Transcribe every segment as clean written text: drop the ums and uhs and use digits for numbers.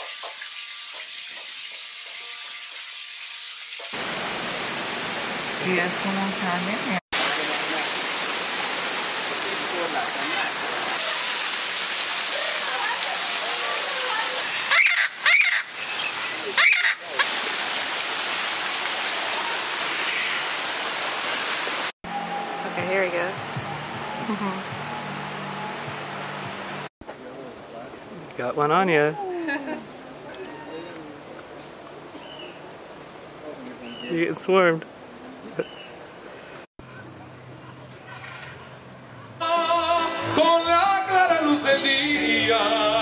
Y es como sale. Okay, here we go. Got one on you. You get swarmed. Con la clara luz del día,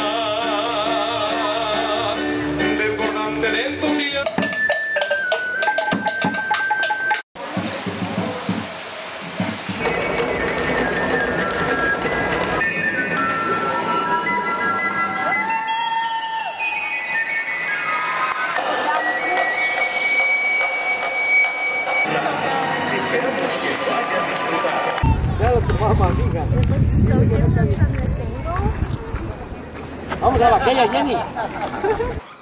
desbordante de entusiasmo. Esperamos que lo hayan disfrutado. So different from this angle. Vamos a la calle, Jenny.